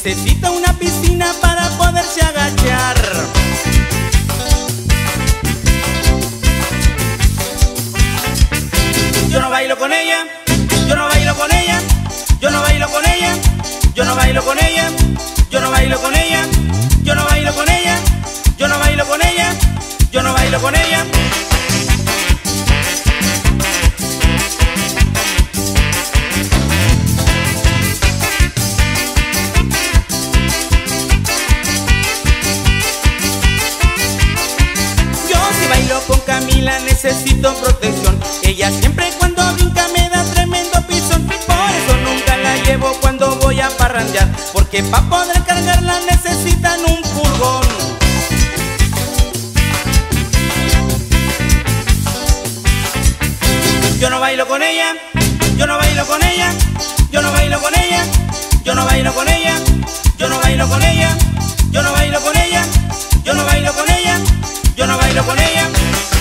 necesita una piscina para poderse agachar. Yo no bailo con ella, yo no bailo con ella, yo no bailo con ella, yo no bailo con ella, yo no bailo con ella, yo no bailo con ella, yo no bailo con ella, yo no bailo con ella. Yo si bailo con Camila necesito protección. Ella siempre cuando brinca me da tremendo pisón. Por eso nunca la llevo cuando voy a parrandear, porque pa' poder cargarla necesitan un furgón. Yo no bailo con ella, yo no bailo con ella, yo no bailo con ella, yo no bailo con ella, yo no bailo con ella, yo no bailo con ella, yo no bailo con ella, yo no bailo con ella.